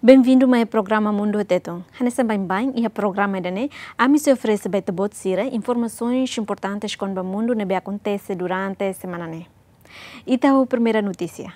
Bem-vindo ao programa Mundo Teton. Hanessa bem e o programa dane a mim se oferece beta botsira informações importantes quando o mundo nebe acontece durante a semana né. Ita a primeira notícia.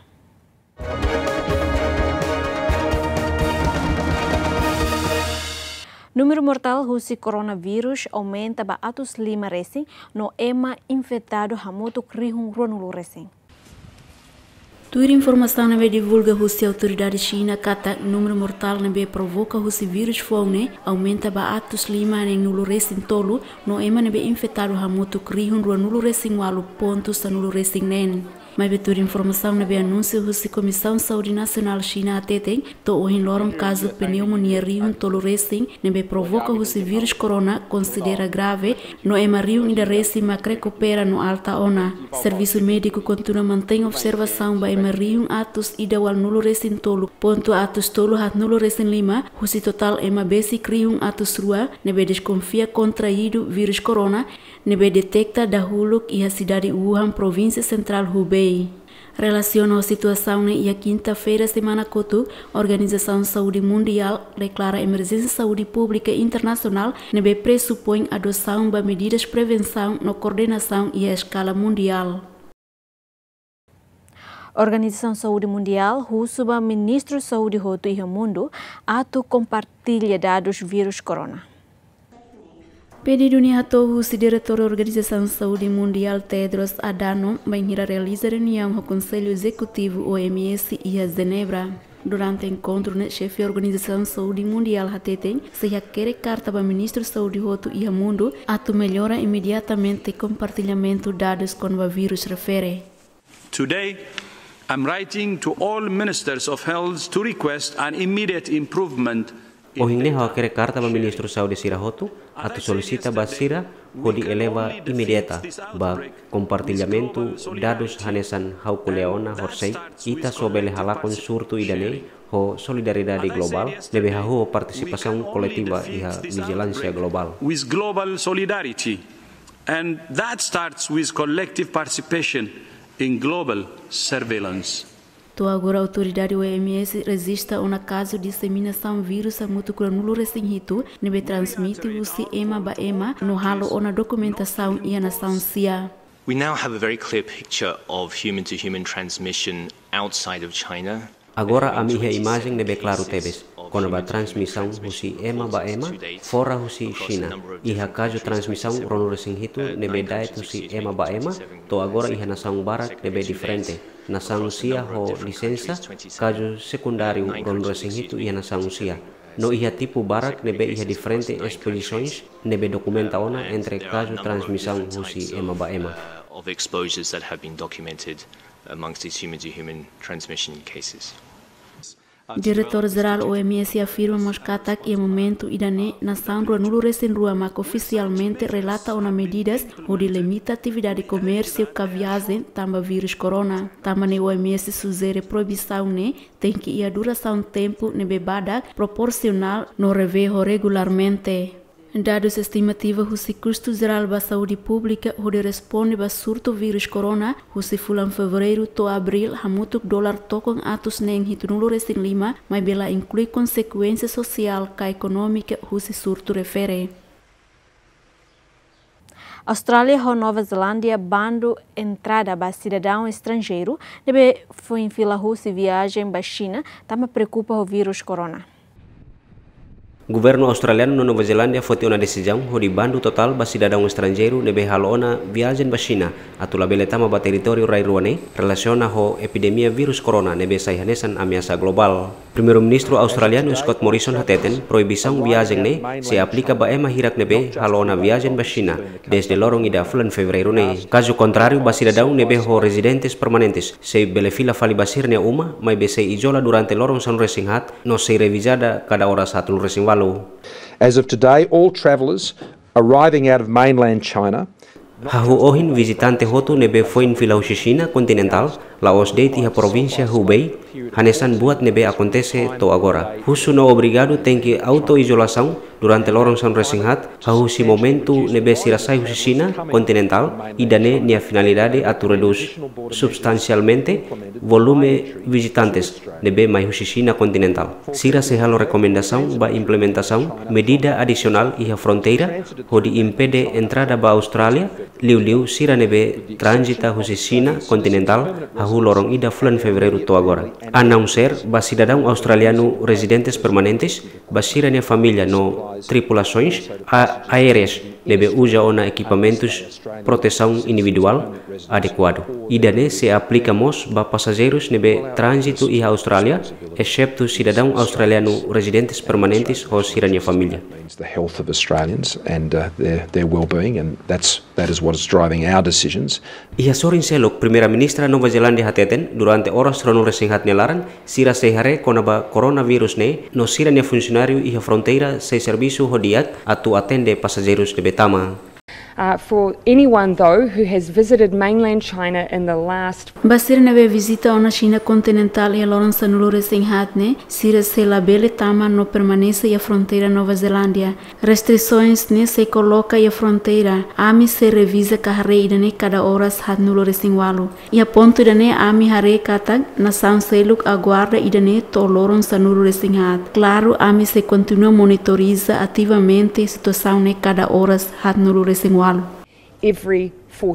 Número mortal do coronavírus aumenta para atos lima recém no ema infectado hamoto krihun ronulu recém. Toda informação na divulga a autoridade China kata número mortal na provoca o vírus faune aumenta ba atos lima nem nulo recém tolo no ema na infectado hamoto krihun ronulu recém walu pontos sa nulo recém nen. Mas betul informação na anúncio da Comissão Saúde Nacional China ateteng to ohin lorom caso pneumonia riun tolo recém na provoca o vírus corona considera grave no ema riun ida recém mas recupera no alta ona. Serviço médico continua mantém observação ba ema riun atos ida wal nulo recém tolo ponto atos tolo hat nulo recém lima o total ema basic riun atos rua na desconfia contraído vírus corona na detecta da huluk e a cidade Wuhan província central Hubei. Relaciona a situação e a quinta-feira, semana cotu, a Organização Saúde Mundial declara emergência saúde pública internacional e pressupõe a adoção de medidas de prevenção na coordenação e a escala mundial. A Organização Saúde Mundial, o ministro da Saúde do mundo, ato compartilha dados vírus corona. Pedido ni o diretor da Organização Saúde Mundial Tedros Adhanom vai realizar reunião do Conselho Executivo OMS e a Genebra. Durante o encontro, o chefe da Organização Saúde Mundial HTT se requer carta para o ministro da Saúde e o mundo a melhora imediatamente o compartilhamento de dados com o vírus refere. Today, I'm writing to all ministers of health to request an immediate improvement. Hoje eu quero carta para o ministro da Saúde Sirahoto a solicita basira de eleva imediata para compartilhamento dados hanesan haukuleona horsei ita sobre halakon surto idane ho solidariedade global deve hahu participação coletiva e a vigilância global. With global solidarity, and that starts with collective participation in global surveillance. Agora a autoridade OMS resiste a um caso de disseminação vírus a muito granulo recém-hito, nebe transmite o ema ba ema no halo ona documentação e a nação cia. We now have a very clear picture of human-to-human transmission outside of China. Agora a minha imagem nebe claro tebes, quando a transmissão husi ema ba ema fora husi China, e a caso transmissão rono recém-hito nebe daet husi ema ba ema, to agora a nação barat nebe diferente. Nação cia ho licença, caso secundário rono recém-hito e a nação cia. No ia tipo barat nebe ia diferente exposições nebe documenta ona entre caso transmissão husi ema ba ema. Of exposures that have been documented amongst these human-to-human transmission cases. Diretor-geral OMS afirma Moscata que em momento idane nação rua nulo recém rua mas oficialmente relata uma medidas onde limita a atividade de comércio que viagem tamba vírus corona. Também o OMS sugere proibição ne tem que ir a duração tempo ne bebada proporcional no revejo regularmente. Dados estimativos do custo geral da saúde pública onde responde ao surto vírus corona, o fulan fevereiro to abril, hamutuk $, tocam atos nem hitunulo recém lima, mas bela inclui consequência social e econômica o surto refere. Austrália e Nova Zelândia bando entrada para cidadão estrangeiro deve foi em fila russa viagem para China, também preocupa o vírus corona. O governo australiano na Nova Zelândia foi uma decisão de bando total para cidadão estrangeiro nebe halona viagem para China atau labele tama para território rairuane relaciona ho epidemia vírus corona nebe saihanesan ameaça global. Primeiro-ministro australiano Scott Morrison hateten proibição viagem ne se aplica para ema hirak nebe halona viagem para China desde lorong ida bulan fevereiro ne. Caso contrário para cidadão nebe ho residentes permanentes se belefila fali basir ne uma mai be se isola durante lorong san resinghat no se revisada cada hora satu resing walu. As of today, all travellers arriving out of mainland China Hahu ohin visitante hotu nebe foi in fila China continental Laos de a província Hubei, hanesan buat nebe acontece to agora. Husu no obrigado tem que auto-isolação durante lorong san resinghat, hahusi momento nebe sirasai husisina continental, e dane nia finalidade atu reduz substancialmente volume visitantes nebe mai husisina continental. Sira se halo recomendação ba implementação medida adicional e a fronteira, hodi impede entrada ba Austrália, liu sira nebe transita husisina continental, hahu lorong ida bulan fevereiro to agora. A não ser ba cidadão australiano residentes permanentes, ba sira nia família no tripulações aéreas nebe usa ona equipamentos proteção individual adequado. Idane se aplicamos ba passageiros nebe trânsito e a Austrália, excepto cidadão australiano residentes permanentes ou sira nia família. The health of Australians and their well-being, and that is what is driving our decisions. Ia sorin selok primeira-ministra Nova Zelândia hateten durante horas rono resinghat nelaran sira sehare konaba coronavirus ne no sira nia funcionário e a fronteira se serviço hodiat atu atende passageiros de betama. For anyone, though, who has visited mainland China in the last... Basir nebe visita ona China continental e loran sanulo resinghat ne, sira se labele tama no permanece e a fronteira Nova Zelândia. Restrições ne se coloca e a fronteira, ami se revisa kahare idane cada horas hat nulo resingwalu. E a ponto idane ami hare katag nação seluk aguarda idane to loran sanulo resinghat. Claro, ami se continua monitoriza ativamente situação ne cada horas hat nulo resingwalu. Every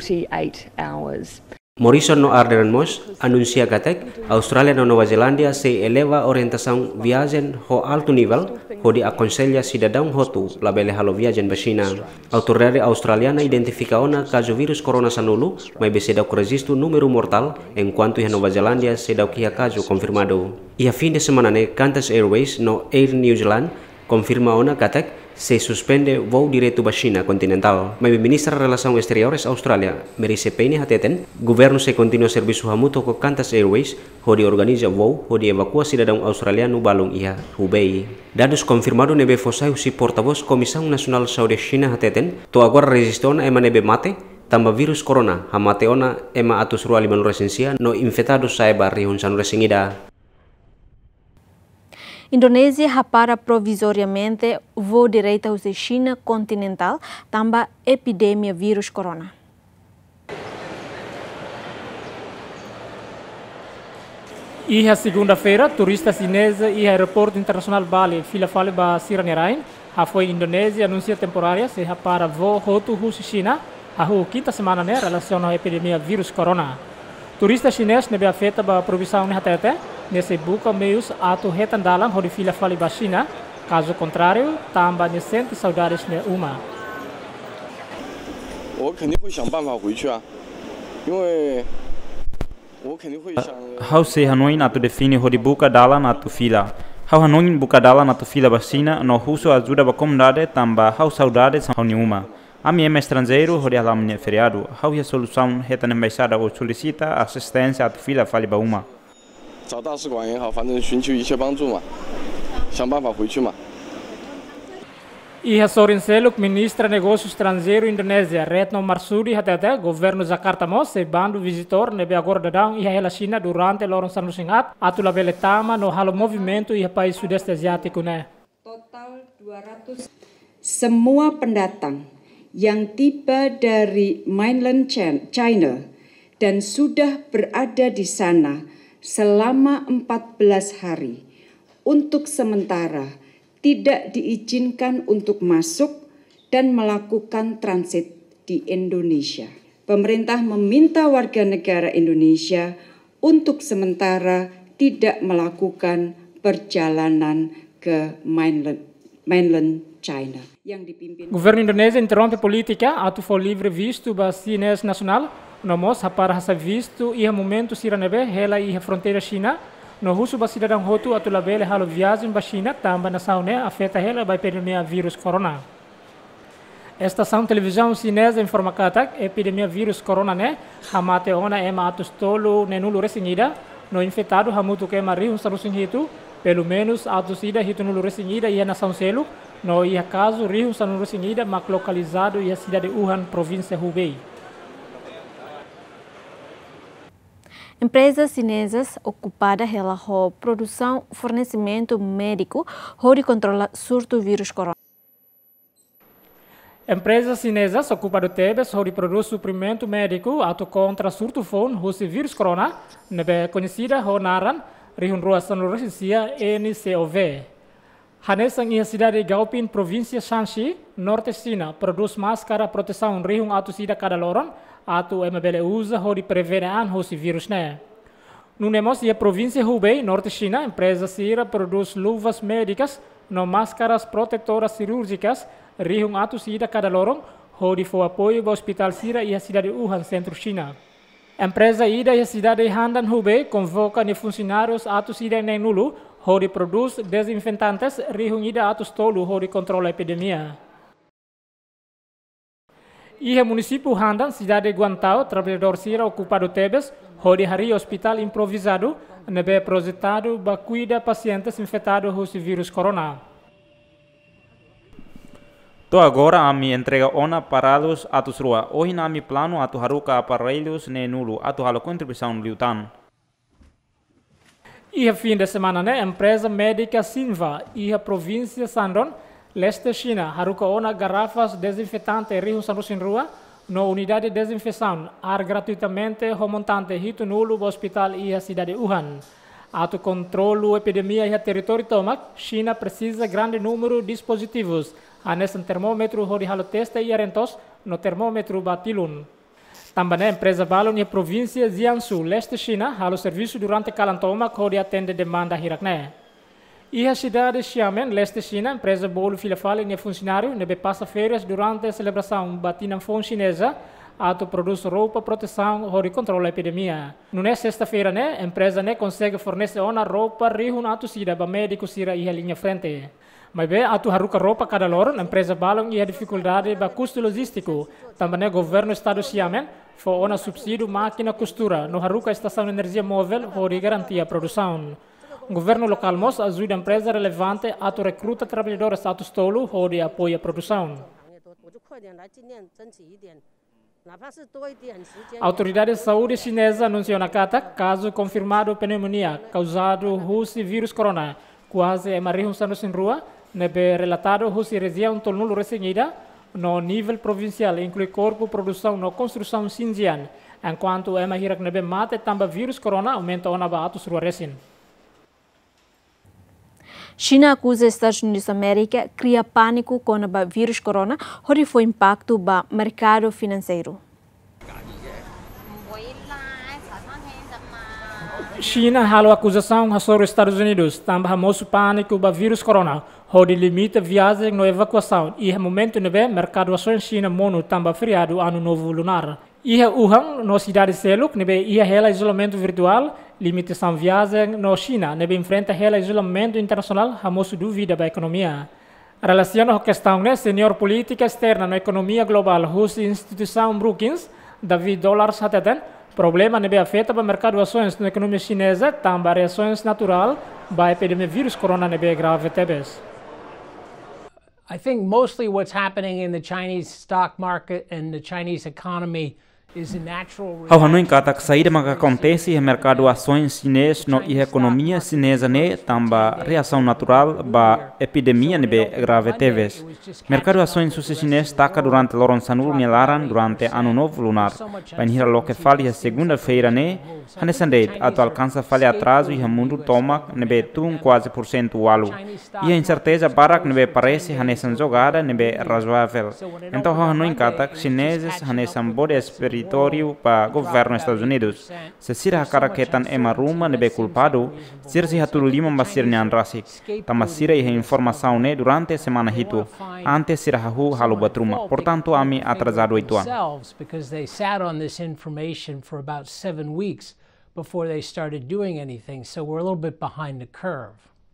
48 hours. Morrison no Arderan Mos anuncia katek Australia no Nova Zelândia se eleva orientação viagem ho alto nível, ho di aconselha cidadão hotu labele halo viagem China. Autoridade australiana identifica ona caso vírus corona sanulu, mas besedau que registro número mortal, enquanto a Nova Zelândia sedau que caso confirmado. E a fim de semana ne Qantas Airways no Air New Zealand confirma ona katek se suspende voo direto ba China continental. Mas ministra Relações Exteriores Austrália, Marise Payne hateten, governo se continua serviço hamuto com Qantas Airways, onde organiza voo, onde evacua cidadão australiano balong ia Hubei. Dados confirmado nebe fosai si porta-voz Comissão Nacional Saúde China hateten, to agora resistona ema nebe mate, tamba virus corona, hamateona ema atus rua liman resensia no infectados saiba rihun san resingida. Indonésia repara provisoriamente voo direto à China continental, tamba epidemia vírus corona. E a segunda-feira, turista chinesa e aeroporto internacional Bali, fila fale ba Siranerain, a foi Indonésia anuncia temporária se repara voo roto russo China, a quinta semana né relação à epidemia vírus corona. Turista chinês nebe afeta ba provisão ne hatete, nesse buka meios atu retandalang hodi fila fale ba China, caso contrário, tamba ne sente saudades ne uma. 我肯定会想办法回去啊，因为 Hau se Hanoi atu define hodi buka dalan atu fila. Hau Hanoi buka dalan atu fila ba China no huso ajuda ba comunidade tamba hau saudades hau nenhuma. Ami é estrangeiro, hori alam ne feriado. Hau a solução reta na embaixada ou solicita assistência atu fila fale ba uma. 找大使馆也好，反正寻求一切帮助嘛，想办法回去嘛。 E a Sorin Seluk, ministra negócio estrangeiro Indonésia, Retno Marsudi hatete, governo Jakarta mo se bando visitor nebe agora dadang iha hela China durante lorong sanusingat atu labele tama no halo movimento iha país sudeste asiático ne. Total 200 semua pendatang yang tiba dari mainland China dan sudah berada di sana selama 14 hari untuk sementara tidak diizinkan untuk masuk dan melakukan transit di Indonesia. Pemerintah meminta warga negara Indonesia untuk sementara tidak melakukan perjalanan ke mainland China. Governo Indonésia interrompe política atu for livre visto ba chinês nacional, nomos para hasa visto iha momento siranebe hela iha fronteira China. No russo ba cidadão hotu atu labele halo viagem ba China tamba na saune afeta hela ba epidemia vírus corona. Estação televisão chinesa informa katak epidemia vírus corona ne hamate ona ema atus tolo nenulu resingida no infectado hamutu ke mari un sarusin hitu pelo menos atus ida hitu nulu resingida ia nação selu no ia caso riu sanulu resingida mak localizado ia cidade Wuhan província Hubei. Empresas chinesas ocupadas pela produção e fornecimento médico onde controla surto vírus corona. Empresas chinesas ocupadas tebes onde produz suprimento médico contra surto vírus corona, nebe conhecida como naran, rihun rua sanurresia NCOV. Hanesang ia cidade Gaopin, província Shanxi, norte China, produz máscara proteção rihun sida cada loron, MBL usa onde prevenir o vírus né. No nemos ia província Hubei, norte China, empresa Sira produz luvas médicas, no máscaras protetoras cirúrgicas, rihun sida cada loron, onde foi apoio ao hospital Sira e a cidade Wuhan, centro China. Empresa ida e a cidade Handan Hubei convoca ne funcionários sida nem nulu, onde produz desinfetantes, rihun ida tolu onde controla a epidemia. E o município Handan, cidade de Guantao, trabalhador Sira ocupado tebes, onde hari hospital improvisado, nebe projetado para cuidar pacientes infectados com vírus corona. To agora ami entrega ona parados atus rua. Hoje nami plano atu haruka aparelhos ne nulu atu halo contribuição liutan. E a fim de semana, né, empresa médica Sinva e a província Shandong, leste China, haruka ona garrafas desinfetante rihun sanusin rua, no unidade de desinfecção, ar gratuitamente remontante hito nulo hospital e a cidade Wuhan. Atu controlo epidemia e a território Tomac, China precisa grande número de dispositivos, nesse termômetro onde halo teste e arentos, no termômetro batilun. Também a empresa balon e a província Jiangsu, leste China, halo serviço durante calantoma onde atende demanda hirakne. E a cidade Xiamen, leste China, empresa bolo filafale e funcionário, nebe passa férias durante a celebração Batinanfon chinesa, produz roupa, proteção, onde controla a epidemia. No sexta-feira, né, a empresa né consegue fornecer uma roupa rihun sida para médico sira e a linha frente. Mas bem, haruka roupa cada lor, a empresa balon e a dificuldade para custo logístico. Também o governo do estado Xiamen foi uma subsídio máquina costura, no haruka estação de energia móvel, onde garantia a produção. O governo local mos ajuda a empresa relevante a recruta trabalhadores tolo, onde apoia a produção. A autoridade de saúde chinesa anunciou na carta caso confirmado pneumonia causado por vírus corona, quase é marihun sanusin rua, nebe relatado por região tolnulo recém-ida, no nível provincial inclui corpo produção no construção Xinjiang, enquanto é mahirak nebe mate também vírus corona aumenta ona baatus rua recém. China acusa Estados Unidos da América cria pânico com o vírus corona, onde foi impacto para o mercado financeiro. China halo acusação sobre os Estados Unidos, também moço pânico para o vírus corona, onde limita viagem no evacuação e no momento nebe mercado ações China mono também feriado ano novo lunar. E Wuhan, no cidade Seluk, nebe ia hela isolamento virtual, limitação viagem no China, nebe enfrenta hela isolamento internacional, a moço dúvida para a economia. Relaciona a questão né, senior política externa na economia global, a instituição Brookings, David Dollars hateten, problema nebe afeta para o mercado ações na economia chinesa, também reações natural, para a epidemia vírus corona nebe grave tebes. I think mostly what's happening in the Chinese stock market and the Chinese economy is a natural Ao Hanoi kata que saída que acontece no mercado ações chinês no e economia chinesa né também reação natural para epidemia nebe grave teves. Mercado ações chinês taca durante loron sanul nelaran durante ano novo lunar. Banhira lo que fali a segunda-feira né hanesandeit atu alcança fali atraso e o mundo toma nebe quase por cento o alu. E a incerteza para que nebe parece hanesan jogada nebe razoável. Então Hanoi kata que chineses hanesan bode território para o governo dos Estados Unidos. Se sira cara que tan emaruma nebe culpado, sira se hatulu lima basir nyan rasik. Tama sira e informação ne durante a semana hito. Antes sira hahu halu batruma. Portanto, ami atrasado 8 anos. Because they sat on this information for about 7 weeks before they started doing anything. So we're a little bit behind the curve.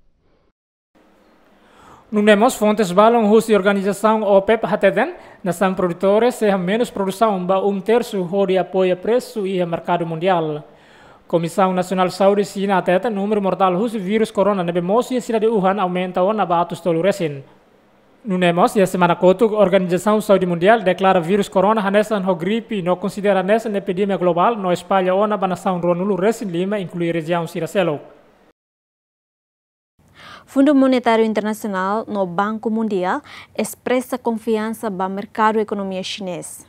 Nunemos fontes balon husi organização OPEP hateden, nação produtores se menos produção ba terço onde apoia preço e o mercado mundial. Comissão Nacional de Saúde China hateten número mortal husi vírus corona nebe mosi cidade Wuhan aumenta ona batus tolu recém. No nemos, a semana kotu, a Organização Saúde Mundial declara vírus corona hanessa no gripe não considera nessa epidemia global no espalha ona banação ronulu resin lima inclui região Siracelo. Fundo Monetário Internacional no Banco Mundial expressa confiança no mercado economia chinês.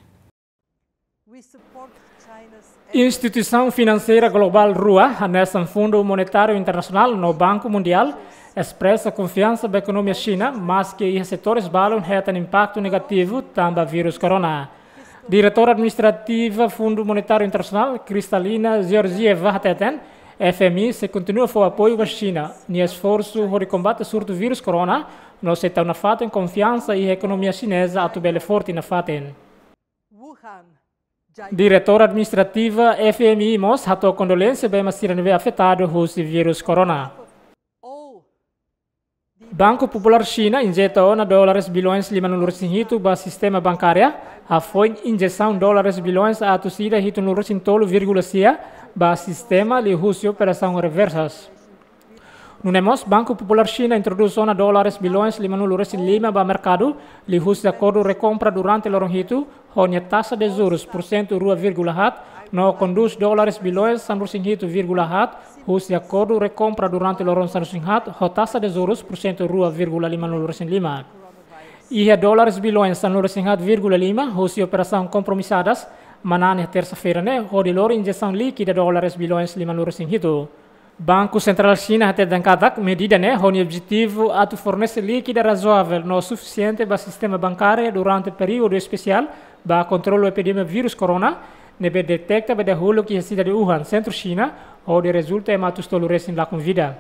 Instituição Financeira Global RUA, hanessa Fundo Monetário Internacional no Banco Mundial expressa confiança na economia china, mas que os setores balon retam impacto negativo também vírus corona. Diretora administrativa Fundo Monetário Internacional, Kristalina Georgieva Hateten, FMI se continua a apoio à China no esforço de combate surto vírus corona, no setor na fatem confiança e a economia chinesa atuele forte na fatem. Diretora administrativa FMI mos hato condolência bem mas sirene afetado o vírus corona. Banco Popular China injeta $5 bilhões para sistema bancário, a foi injeção $bilhões a tosida hito no tolo vírgula cia para sistema de uso operação reversas. No nemos, Banco Popular China introduz $5 bilhões para mercado, de uso de acordo recompra durante o hito, onde a taxa de juros por cento rua vírgula hat, no conduz $bilhões hito vírgula hat, uso de acordo recompra durante o hat, a taxa de juros por cento rua vírgula lima. E a $bilhões hat vírgula lima, uso de operação compromissadas, manane terça-feira, né, onde loro injeção líquida $bilhões hito. Banco Central China até dankadak medida né, onde o objetivo é fornecer líquida razoável não suficiente para o sistema bancário durante o período especial para controlar a epidemia vírus corona, nebe detecta para hulu que a cidade de Wuhan, centro China, onde resulta em matus tolores lá com vida.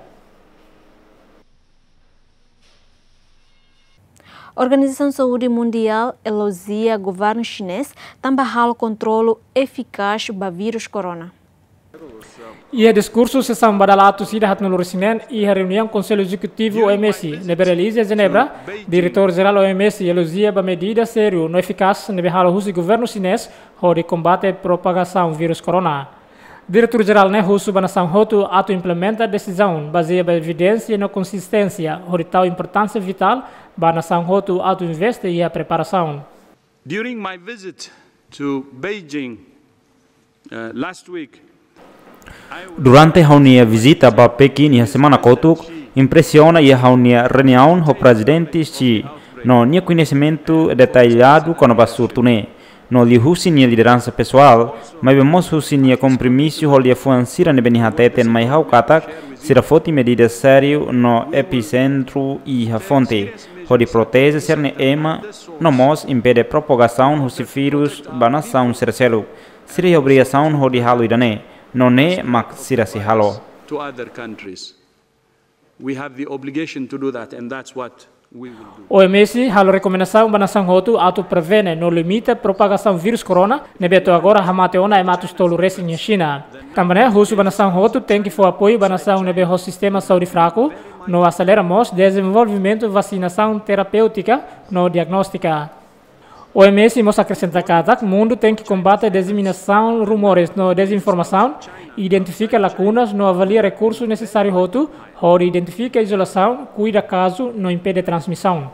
Organização Saúde Mundial elogia governo chinês também há controle eficaz do vírus corona. E o discurso sessão badalato sida hat no Lorissinen e a reunião Conselho Executivo OMS, nebe release a Genebra, diretor-geral OMS elogia a medida sério não eficaz nebe halo russo governo chinês onde combate a propagação vírus corona. Diretor-geral ne russo banação hotu ato implementa decisão baseada em evidência e na consistência onde tal importância vital banação hotu ato investe e a preparação. During my visit to Beijing last week, Durante a visita a Pequim a semana kotuk, impressiona e a reunião do presidente Xi, no tinha conhecimento detalhado com a surtune. No li husi nia liderança pessoal, mas vemos husi nia compromisso ho lia fuansira ne benihateten mai hau katak, sira foti medida sério no epicentro e a fonte, ho di protege serne ema, no mos impede propagação husi vírus banação Siracelo, sira obrigação ho di halo idane. Non è ma sira si halo. To other countries. We have the obligation to do that and that's what we will do. OMS halo recomendação banação hotu auto prevene no limite propagação vírus corona, nebeto agora hamate ona e matus tolo resi em China. Também russo banação hotu tem que for apoio banação nebe ho sistema saúde fraco, no aceleramos desenvolvimento vacinação terapêutica no diagnóstica. OMS mos acrescenta que o mundo tem que combater a disseminação, rumores, no desinformação, identifica lacunas, no avalia recursos necessários ou identifica isolação, cuida caso, não impede transmissão.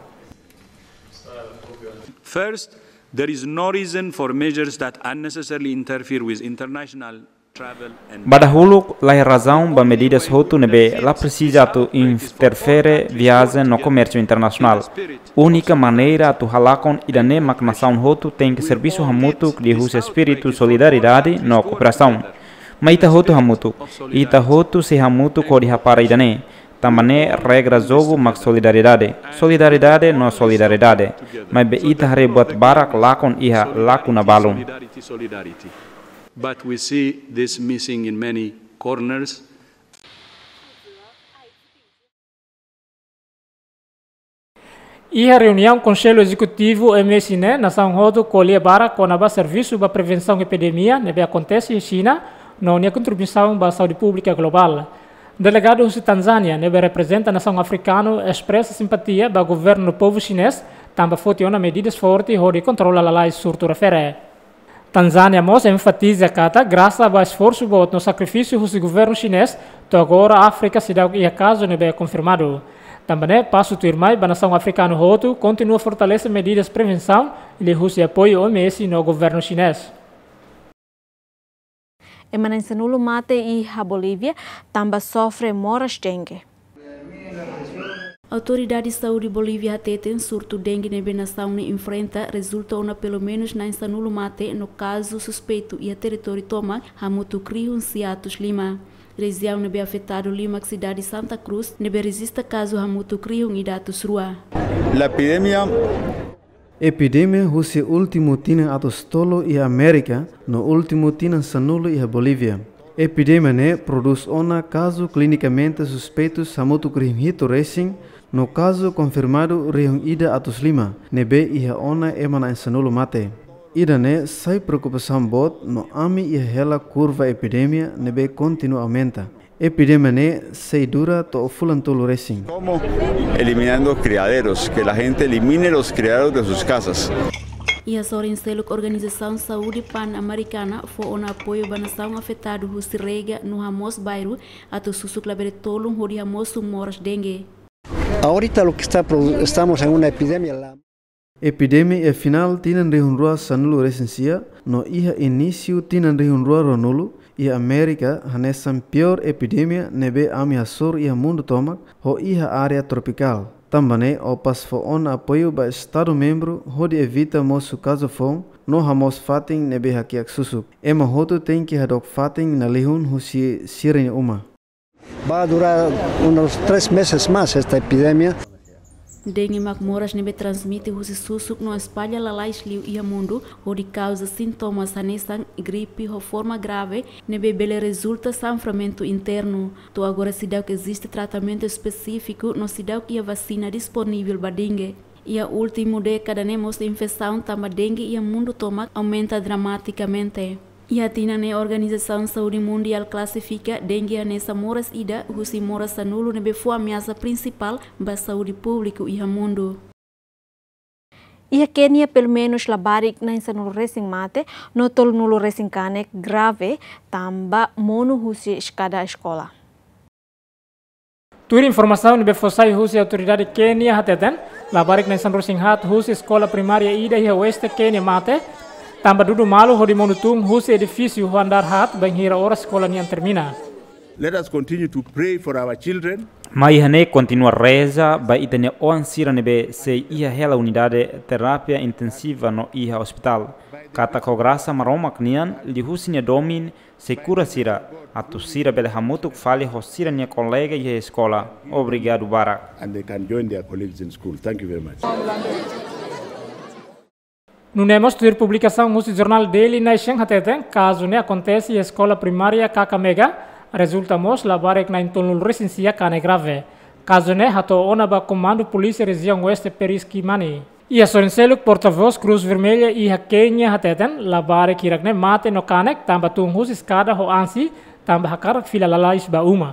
First, there is no reason for measures that unnecessarily interfere with international travel and Badahulu la razão ba medidas hotu nebe la precisa tu interfere viagem no comércio internacional. Única maneira tu halakon idane mak nação hotu tem que serviço hamutu de uso espírito solidariedade no cooperação. Maita hotu hamutu, ita hotu se hamutu ko diha para idane. Tamane regra jogo mak solidariedade. Solidariedade no solidariedade. Mas be ita rebuat barak lakon iha lakuna balon. But we see this missing in many corners. E a reunião Conselho Executivo OMS né, nação rodo colhe para conaba serviço para prevenção de epidemia, nebe acontece em China, na unia contribuição para a saúde pública global. Delegado de Tanzânia, nebe representa a nação africana, expressa simpatia para o governo do povo chinês, também funciona medidas fortes de controlar a lei surto refere. Tanzânia mos enfatiza que, graças ao esforço no sacrifício do governo chinês, agora a África se dá e acaso não é confirmado. Também, passo turmai, a nação africana Hotu continua a fortalecer medidas de prevenção e Rússia apoio OMS no governo chinês. Emanense nulo mate e a Bolívia também sofre moras dengue. Autoridades de saúde Bolívia ateten surto dengue na nação enfrenta resulta uma pelo menos na nulo mate no caso suspeito e a território toma hamutu crium Ciatus Lima. Região nebe afetado Lima cidade Santa Cruz nebe resista caso hamutu crium e datus rua. La epidemia Rússia último tina atostolo e América no último tina sanulo e a Bolívia. Epidemia ne produz uma caso clinicamente suspeitos hamutu crium hito racing. No caso confirmado região ida atus Lima, nebe ia ona emana sanulo mate. Ida ne sai preocupação bot no ami ia hela curva epidemia nebe continua aumenta. Epidemia ne se dura to fulan tolo racing. Como eliminando criaderos, que la gente elimine los criaderos de sus casas. E a Sorenseluk Organização Saúde Pan-Americana foi um apoio à nação afetada do Sirrega no Ramos Bairro, ato susuk laboratório onde Ramos moras dengue. Ahorita lo que estamos en una epidemia. Epidemia e final tienen región rua sanulo recensia, no iha inicio tienen región rua ronulo, e América hanesan pior epidemia nebe ami sur e mundo tomak, ho iha área tropical. Também o pas fo on apoio ba Estado membro, ho de evita mosu caso fon, no hamos fating nebe hakiak susuk. Ema hoto tem que hadok fating na lehun husi sirene uma. Va a durar unos 3 meses más esta epidemia. Dengue macmoras nebe transmite husi susuk no espalha lalais liu ia mundo, onde causa sintomas anesan gripe ou forma grave, nebe bele resulta sangramento interno. To agora se dá que existe tratamento específico, no se dá que a vacina disponível para dengue. E a última década nemos infecção tama dengue e a mundo toma aumenta dramaticamente. E a tina ne Organização Saúde Mundial classifica dengue nessa moras ida, husi moras sanulo nebe foi ameaça principal para a saúde pública e a mundo. E a Kenya pelo menos labarik na insanulo racing mate, no tolo nulo racing canek grave, tamba mono husi escada escola. Tur informação nebe fosai husi autoridade Kenya hateten, labarik na insanulo racing hat husi escola primária ida e a oeste Kenya mate, tamba dudu malu hodi monutung husi edifício andar hat banhira ora sekolah nian termina. Let us continue to pray for our children. Mai hane continua reza ba itania on sira nebe se ia hela unidade terapia intensiva no iha hospital. Kata ko graça maroma knian li husinia domin se cura sira atu sira bele hamutuk fali ho sira nia colega e escola. Obrigado Barak. And they can join their colleagues in school. Thank you very much. Nunemos tur publicação no jornal Daily Nation hateten, caso ne acontece a escola primária Kakamega, resultamos labarek na intolul recensia cane grave. Caso ne hato ona ba comando polícia região oeste Periskimani. E a Sorenseluk porta-voz Cruz Vermelha e a Kenya hateten, labarek irakne mate no canek, tamba tung hus escada ho ansi, tamba hakarak fila lalais ba uma.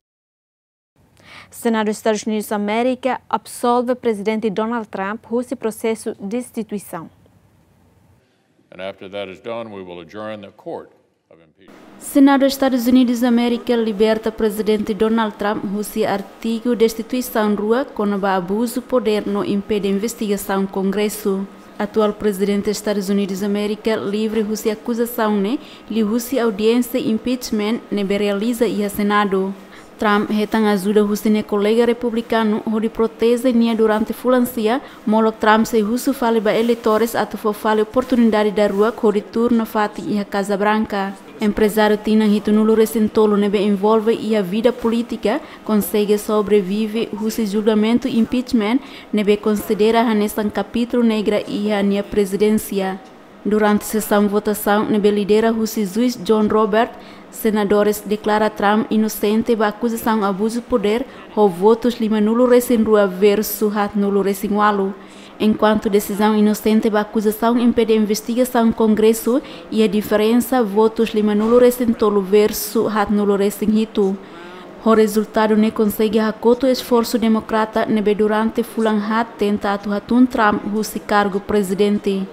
Senado dos Estados Unidos da América absolve presidente Donald Trump nesse processo de destituição. And after that is done, we will adjourn the court of impeachment. Senado dos Estados Unidos da América liberta presidente Donald Trump husi artigo de destituição rua com o abuso de poder no impede investigação Congresso. Atual presidente dos Estados Unidos da América livre husi acusação ne li husi audiência impeachment nebe realiza e a Senado. Trump hetang ajuda husine colega republicano onde protege nia durante fulancia, molo Trump se husu fale ba eleitores atu fo fale oportunidade da rua onde turno fati e a Casa Branca. Empresário tinang hito nulo recentolo nebe envolve e a vida política consegue sobrevive husi julgamento impeachment nebe considera hanesan capítulo negra e a nia presidência. Durante sessão votação nebe lidera husi juiz John Robert, senadores declara Trump inocente ba acusação abuso de poder ou votos lima nulo recém rua versus hat nulo recém walu. Enquanto decisão inocente ba acusação impede investigação Congresso e a diferença votos lima nulo recém tolo versus hat nulo recém hito. O resultado ne consegue hakoto esforço democrata nebe durante fulan hat tenta atuhatun Trump husi cargo presidente.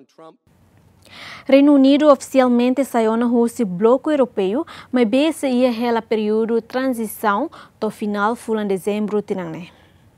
Reino Unido oficialmente saiu na Rússia bloco europeu, mas esse ia rela período de transição do final de dezembro tinangne.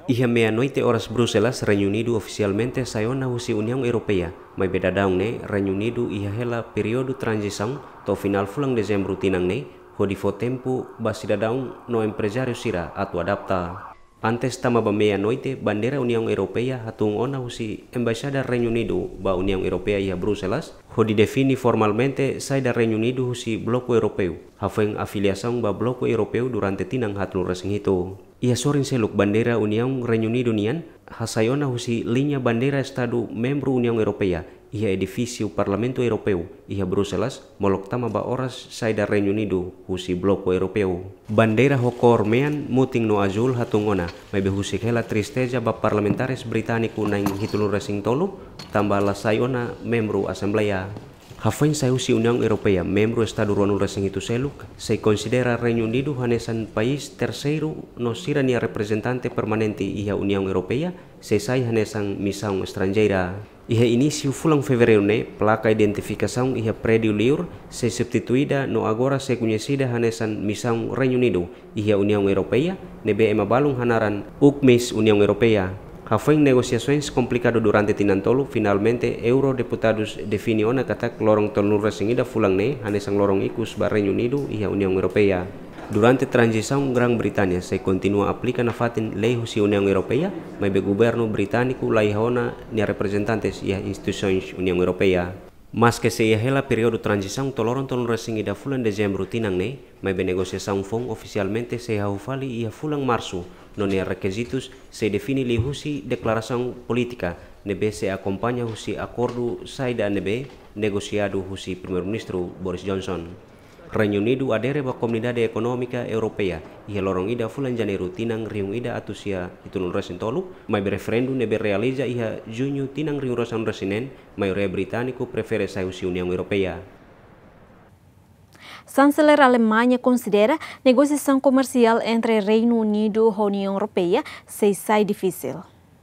Iha meia-noite horas Bruselas, Reino Unido oficialmente saiu na União Europeia, mas bedadaung ne Reino Unido iha hela período transição to final fulang dezembro tinang ne, hodi fo tempo basidadaung no empresário sira atu adapta. Antes tama ba meia-noite, bandera União Europeia hatung ona husi Embaixada Reino Unido ba União Europeia iha Bruselas, hodi defini formalmente sai da Reino Unido husi Bloco Europeu, hafeng afiliação ba Bloco Europeu durante tinang hatul resing hito. Ia sorin seluk bandera União Reino Unido nian, hasayona husi linha bandera Estado membro União Europeia, ia edifício Parlamento Europeu, ia Bruselas, molok tama ba oras sai da Reino Unido, husi Bloco Europeu. Bandera hokor mean muting no azul hatungona, may behusik hela tristeza ba parlamentares Britaniku naing hitulur resing tolu, tambah la sayona membro Assembleia. Hafain sayusi União Europeia, membro Estado ruanul resing itu seluk, se considera Reino Unido hanesan país terceiro no sirania representante permanente iha União Europeia, se sai hanesan missão estrangeira. Iha início fulang fevereiro ne, placa identificação iha prédio liur, se substituída no agora se conhecida hanesan missão Reino Unido, iha União Europeia, nebe emabalung hanaran UCMIS União Europeia. Hafain negociações complicado durante tinantolo, finalmente eurodeputados defini ona katak lorong tolnur resingida fulang ne, hanesang lorong ikus ba Reino Unido iha União Europeia. Durante transição Grã-Bretanha se continua aplica na fatin lei husi União Europeia, mas be governo britânico laihona ni representantes iha instituições União Europeia. Mas que se ia hela período transição toloron tolnur resingida fulang dezembro tinang ne, mas be negociação fong oficialmente se haufali iha fulang março. Non há requisitos, se define li husi declaração política, nebe se acompanha husi acordo saída nebe negociado husi primeiro-ministro Boris Johnson. Reino Unido adere ba Comunidade Econômica Europeia, e lorong ida fulan janeiro tinang riung ida atusia itulun resin tolu, mai referendum nebe realiza iha junho tinang riung rosan resinen, maioria britânico prefere sai husi União Europeia. Chanceler Alemanha considera negociação comercial entre Reino Unido e União Europeia se sai difícil.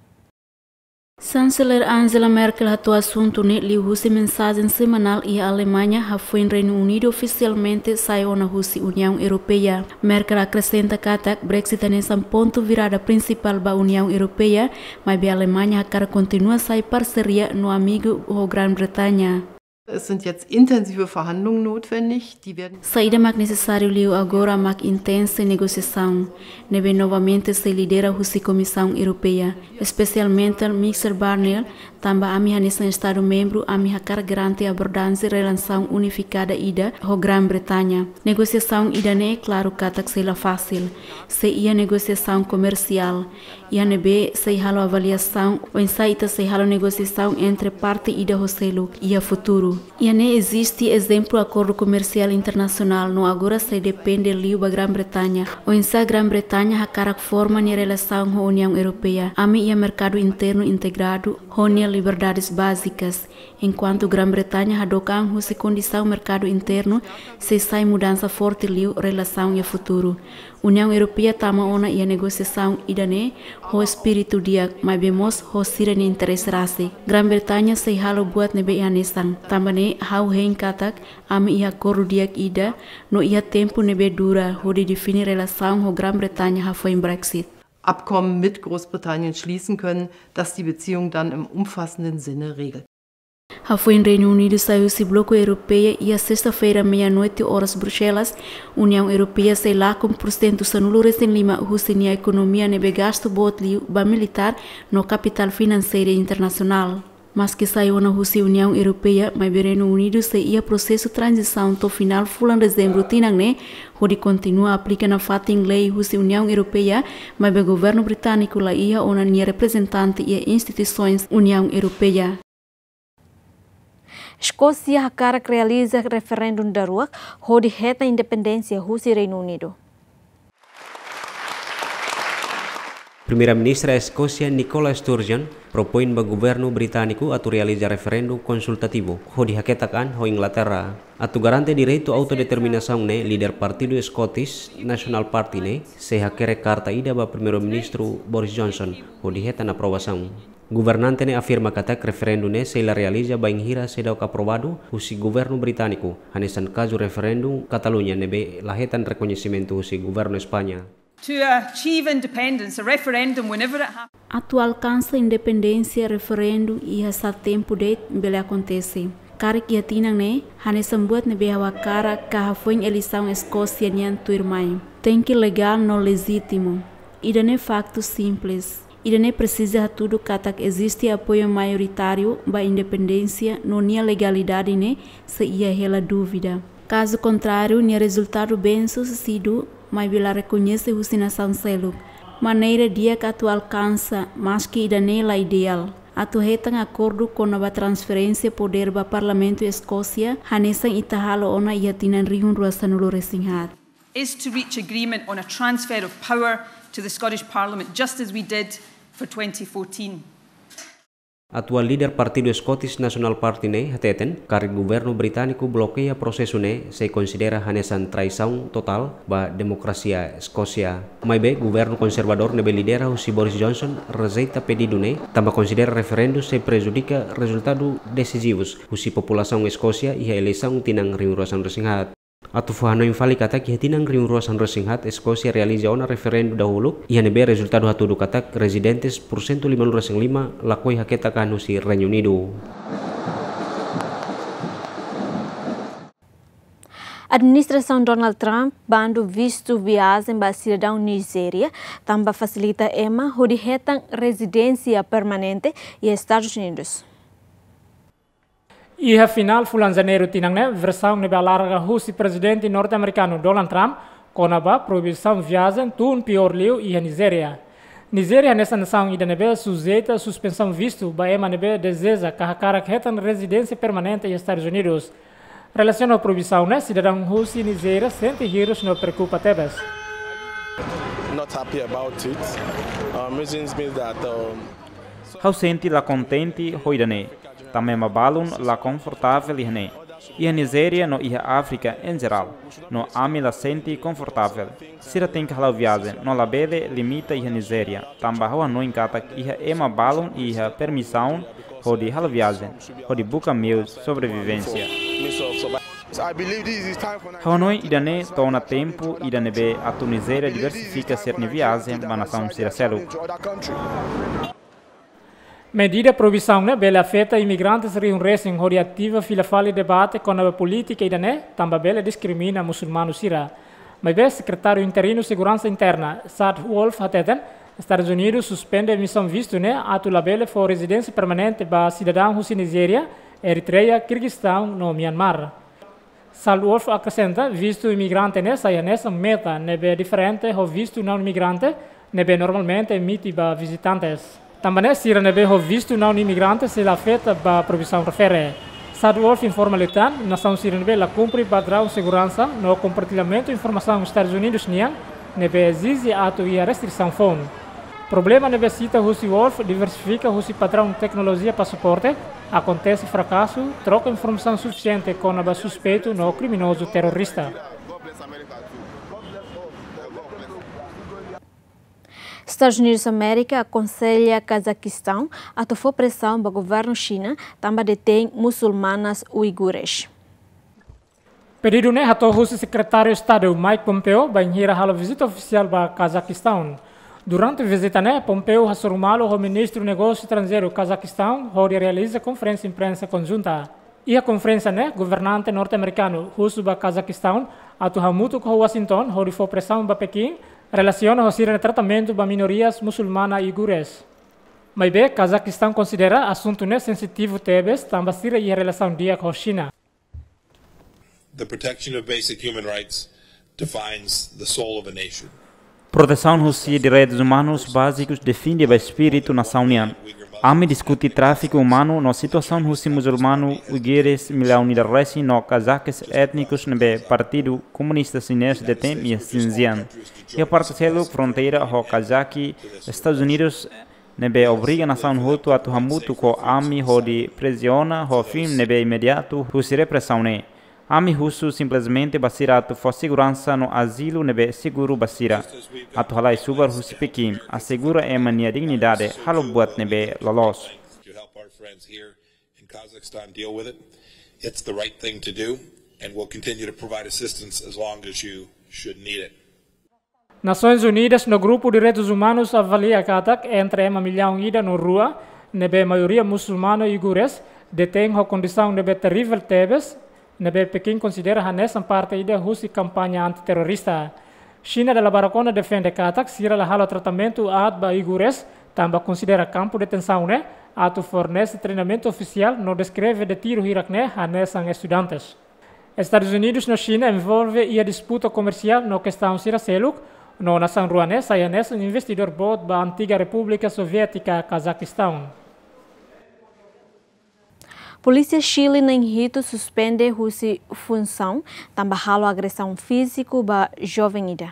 Chanceler Angela Merkel hatu assunto ne li husi mensagem semanal e a Alemanha hafuen Reino Unido oficialmente saiu na husi União Europeia. Merkel acrescenta que Brexit é ponto virada principal ba União Europeia, mas a Alemanha quer continuar sai parceria no amigo o Grã-Bretanha. Es sind jetzt intensive Verhandlungen notwendig, die werden... Saída mais necessário liu agora mais intensa negociação. Neve novamente se lidera a Comissão Europeia, especialmente Michel Barnier, também a minha nesse Estado membro a minha cara garante a abordagem relação unificada ida a Grã-Bretanha. Negociação ida não é claro que seja fácil. Se ia negociação comercial, ia nebe se halo avaliação ou insaita se halo negociação entre parte ida o selo e a futuro. E não existe exemplo acordo comercial internacional, não agora se depende liu da Grã-Bretanha. Ou insa Grã-Bretanha a cara forma de relação com a União Europeia. A minha mercado interno integrado, honia liberdades básicas. Enquanto Grã-Bretanha a docan se condição mercado interno, se sai mudança forte liu relação e a futuro. União Europeia tama ona e a negociação idane o espírito dia, mas vemos o sira ni interesse rase. Grã-Bretanha se halo buat nebe anesan. Tambane hau hein katak ami ia acordo dia ida no ia tempo nebe dura ho de defini relação ho Grã-Bretanha ha foi Brexit. Abkommen mit Großbritannien schließen können, das die Beziehung dann im umfassenden Sinne regelt. Foi em Reino Unido saiu-se Bloco Europeia e a sexta-feira, meia-noite, horas Bruxelas, União Europeia sei lá com % sanulo recém lima a economia nebe gasto botli ba militar no capital financeiro internacional. Mas que saiu na União Europeia, mas o Reino Unido se ia processo de transição to final fulan dezembro tinang ne, onde continua a aplicar na fatin lei União Europeia, mas o governo britânico lá ia ona nia representante e instituições União Europeia. Escócia cara realiza referendum daruak onde reta independência Rússia e Reino Unido. Primeira-ministra da Escócia, Nicola Sturgeon, propõe ao governo britânico a realizar referendo consultativo, onde haketakan ho Inglaterra. Atu garante direito à autodeterminação ne, líder partido Scottish National Party ne, se hakere carta ida ba primeiro-ministro Boris Johnson, onde reta na aprovação. Governante ne afirma que o referendo ne se realiza bem hira sedau aprovado o governo britânico, hanesan caso referendum Catalunha nebe lahetan reconhecimento o governo Espanha. to achieve independence, a referendum, whenever it happens. Atu alcança independência, referendo e essa tempo de bele acontece. Karik ia tinang ne, hane sembuat ne behawa cara kahafuen eleição Escócia nian tuirmai. Tem que legal no legítimo. Ida ne facto simples. Ida ne precisa tudo katak existe apoio maioritário ba independência no nia legalidade ne se ia hela dúvida. Caso contrário, nia resultado bem sucedido, mas bila reconhece nação seluk. Maneira dia que atu alcança, mas que ida ne la ideal. Atu hetang acordo com a transferência poder ba Parlamento Escócia, hanesan itahalo ona ia tinan rihun ruasan ulo resinghat. Is to reach agreement on a transfer of power to the Scottish Parliament, just as we did for 2014. Atual líder Partido Scottish National Party ne hateten kari governo britânico bloqueia processo ne se considera hanesan traição total ba demokrasia Escócia. Mai be governo conservador ne lidera o Boris Johnson rejeita pedido ne tamba considera referendo se prejudica resultado decisivos o população Escócia e a eleição tinang riuruasan resinghat. Atu fahano infali kata ki tinang riuruasan resinghat Escócia realiza ona referendo dahulu ia nebe resultado hatudu katak residentes por 105,5 lakoi haketa kanu si Reino Unido. Administração Donald Trump bandu visto viagem para cidadão Nigéria também facilita ema hodi hetang residência permanente e Estados Unidos. E afinal, fulan janeiro tinang ne versão ne balarga husi presidente norte-americano Donald Trump konaba proibição viagem tun pior liu e a Nigéria. Nigéria nessa nação ida nebe sujeita suspensão visto ba ema nebe deseja kahakara hetan residência permanente e Estados Unidos. Relação à proibição ne cidadão husi Nigéria sente hirus no preocupa tebes. Not happy about it. Reasons means that How senti la contenti hoidane. Também mabalun la confortável ihne. E a Nigéria no e a África em geral, no ami la senti confortável. Sira tem que halau viagem, no la bele limita e a Nigéria. Também hoa no encata que e mabalun e a permissão hodi halau viagem, hodi buca meus sobrevivência. Hanoi idane tona tempo idane be a Nigéria diversifica ser ne viagem ba nação sira selu. Medida proibição ne bela afeta imigrantes riunresem hori ativa fila fali debate com a política idane tamba bela discrimina muçulmanos sira. Mas be secretário interino segurança interna Sad Wolf hateten Estados Unidos suspende a missão visto ne atu labele for residência permanente ba cidadão husi Nigéria, Eritreia, Kirguistão no Myanmar. Sad Wolf acrescenta visto imigrante ne saia nessa meta nebe diferente ho visto não imigrante nebe normalmente emiti ba visitantes. Também se nebe ho visto não imigrante se afeta ba proibição refere. Sad Wolf informa letan nação sira nebe la cumpre padrão segurança no compartilhamento informação dos Estados Unidos niang nebe exige atu e restrição phone. Problema nebe cita Husi Wolf diversifica Husi padrão tecnologia passaporte acontece fracasso troca informação suficiente com a suspeito no criminoso terrorista. Estados Unidos da América aconselha Cazaquistão a tomar pressão para o governo China também detém muçulmanas uigures. Pedido ne hato Russo secretário de Estado Mike Pompeo banhira hala visita oficial para Cazaquistão. Durante a visita ne Pompeo hassurumalo o ministro do Negócio Estrangeiro do Cazaquistão onde realiza conferência de imprensa conjunta. E a conferência ne governante norte-americano Russo para Cazaquistão atu hamutu com Washington onde foi pressão para Pequim relaciona o sirene tratamento para minorias muçulmanas e uigures. Mas bem, Cazaquistão considera assunto ne sensitivo tebes também sira e relação dia com a China. The protection of basic human rights defines the soul of a nation. Proteção dos direitos humanos básicos define o espírito da nação. Ame discute tráfico humano na situação dos muçulmanos uigures milhão de reis no cazaques étnicos no Partido Comunista Chinês de tem e Xinjiang. E a parcela fronteira ao Kazaki, Estados Unidos nebe obriga a nação hutu a tuhamutu ko ami hodi presiona ho fim nebe imediato husi repressão ne. Ami russo simplesmente basira atu for segurança no asilo nebe seguro basira. Atu halai subar husi Pequim assegura ema nia dignidade halo buat nebe lolos. To help our friends here in Kazakhstan deal with it, it's the right thing to do, and we'll continue to provide assistance as long as you should need it. Nações Unidas no grupo de direitos humanos avalia que entre 1 milhão ida no rua, nebe maioria muçulmana e uigures, detém a condição nebe terrível tebes, nebe Pequim considera nessa parte ida husi campanha antiterrorista. China da Baracona defende que sira la halo tratamento ad ba uigures, também considera campo de detenção né, atu fornece treinamento oficial no descreve de tiro hirakne nessa estudantes. Estados Unidos na China envolve a disputa comercial no questão sira seluk, no nação ruane saya nessa investidor bot ba antiga República Soviética Cazaquistão. Polícia Chile na Rito suspende sua função, também halo agressão física ba jovem ida.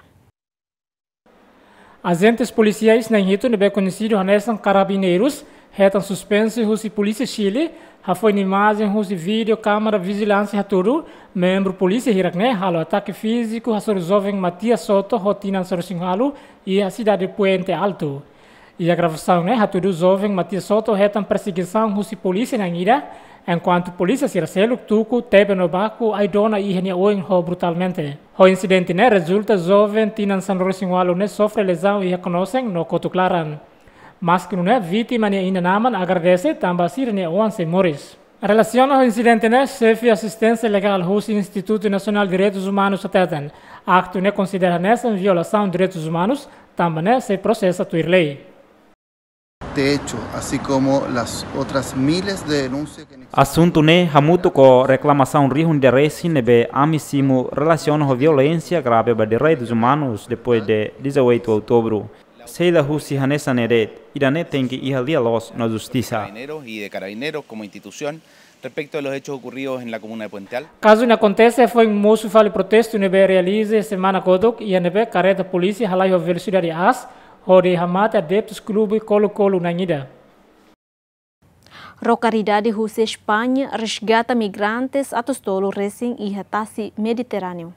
Agentes policiais na Rito nebe conhecido nessa carabineiros retam suspense husi Polícia Chile, foi imagem husi vídeo, câmera, vigilância tudo, membro polícia hirakne halo ataque físico hasor jovem Matias Soto, rotina sorosinghalu e a cidade de Puente Alto. E a gravação né, tudo jovem Matias Soto retam perseguição husi polícia na ida, enquanto polícia siraselo tuku tebe no baku aidona ihenia oin ho brutalmente. O incidente né resulta jovem tinan sorosinghalu né sofre lesão e reconhecem no cotuclaran. Mas que não é vítima nem ainda naman agradece também sir ne Once Morris. Relaciona ao incidente né chefe assistência legal do Instituto Nacional de Direitos Humanos ateten. Acto né considera nessa violação de direitos humanos também né se processa tuir lei. De hecho, así como las otras miles de denuncias que assunto né hamuto com reclamação rihun de resi nebe amissimo relaciona a violência grave de direitos humanos depois de 18 de outubro. Seila husi hanesa neret, irane tem que ir al día los na justicia. Y de Carabineros como institución respecto de los hechos ocurridos en la comuna de Puente Alto. Caso não acontece foi moço fale protesto nebe realize semana kodok e nebe careta polícia halai velocidade as hori hamata adeptos clube Colo-Colo na ida. Rocaridade Rússia Espanha resgata migrantes atos tolo recém e retasi Mediterrâneo.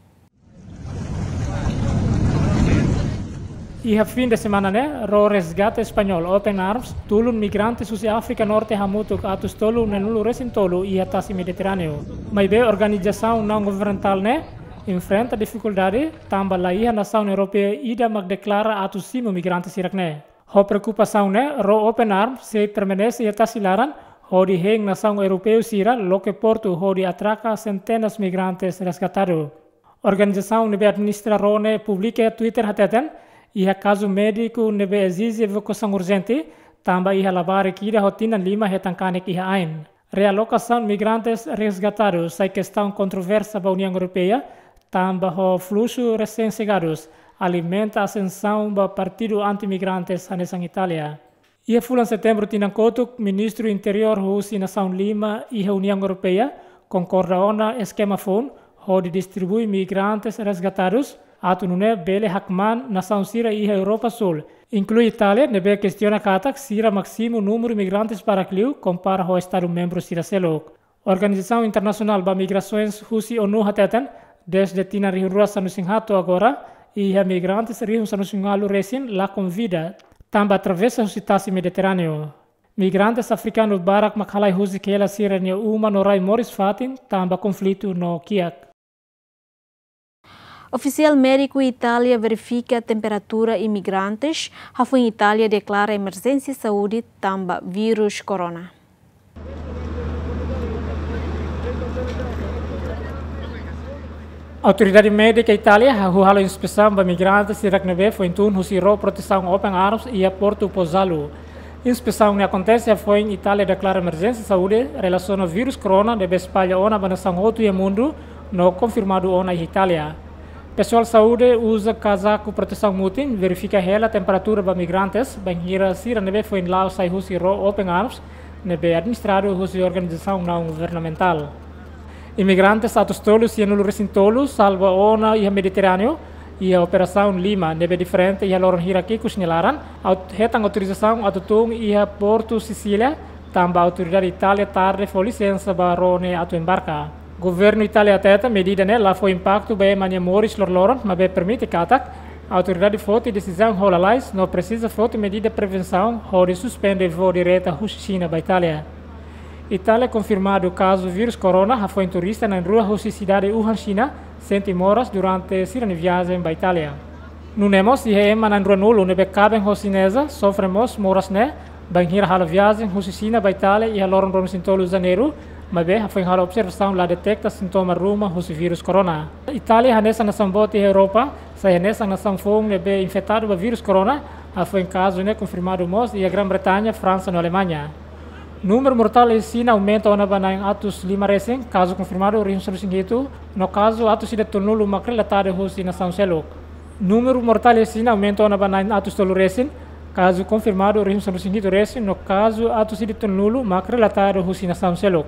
E a fim de semana, né, o resgate espanhol Open Arms, tulun migrantes usi África Norte hamutuk atus tolu nenulu resin tolu e atasi Mediterrâneo. Mas bem, organização não governamental, né, enfrenta dificuldade, também lá a nação europeia ida mag declara atus simo migrantes irakne. A preocupação, né, o Open Arms se permanece e atasi laran, hori heng nação europeia sira, lo que porto hori atraca centenas migrantes resgatados. Organização nebe administra rone publica Twitter hateten, e a caso médico nebe exige evacuação urgente, também ia lavar kira rotina 5 retancanek ia ain. Realocação migrantes resgatados sai questão controversa da União Europeia, também o fluxo recém-chegados alimenta a ascensão do partido anti-migrantes nessa Itália. E a fulan setembro tinankotuk ministro interior Rússia nação Lima e a União Europeia concordaram na esquema FON, onde distribui migrantes resgatados atu nune bele hakman nação sira e Europa Sul. Inclui Itália, nebe questiona katak sira máximo número de migrantes para cliu compara ao Estado membro sira selok. Organização Internacional para Migrações Rússia ONU hateten desde tina rihurua sanusinghato agora e a migrantes rihun sanusingalu resin la convida também atravessa o citasi Mediterrâneo. Migrantes africanos barak makhalai husi kela sira ne uma no rai Morris Fatin também conflito no Kiak. Oficial médico Itália verifica a temperatura imigrantes. A FUN Itália declara emergência de saúde também vírus corona. A autoridade médica Itália halo inspeção para migrantes iraknebe foi então husiro proteção Open Arms e a Porto Pozzallo. Inspeção que acontece foi em Itália declara emergência de saúde relação ao vírus corona deve espalhar ona na nação outro e mundo não confirmado ona em Itália. Pessoal de saúde usa casaco proteção mutin, verifica a temperatura para migrantes, bem hira sira nebe foi em lá sai husiro Open Arms, nebe administrado husi organização não governamental. Imigrantes atos tolos e nulo recintolos, salva ona e a Mediterrâneo, e a operação Lima nebe diferente e a loron hierarquia kusnelaran, hetang autorização atutung e a Porto Sicília, também a autoridade Itália tarde foi licença para rone atu embarcar. Governo Itália teta medida né lá foi impacto bem mania Morris lorloron, mas bem permite katak a autoridade forte decisão holalais não precisa forte medida de prevenção ou suspende voo direto à China para Itália. Itália confirmado o caso vírus corona foi turista na rua cidade Wuhan China 100 horas durante sua viagem para Itália. Nunemos e ema na nulo nebe cabem rosinesa sofremos moras ne banhira hala viagem hosicina baitale e haloron rom sintolo janeiro mabe foi hala observação lá detecta sintoma ruma hosi vírus corona. Itália hanesa nação bote Europa sai hanesa nação fong nebe infectado ba vírus corona foi em caso né confirmado mos e a Grã-Bretanha, França e Alemanha. Número mortal em China aumenta ona banang atus 5 recém caso confirmado rinso singito no caso atus ida tornulo macrelatado hosi nação selok. Número mortal em China aumenta ona banang atus 3 recém caso confirmado rinso singito recém no caso atus ida tornulo macrelatado hosi nação selok.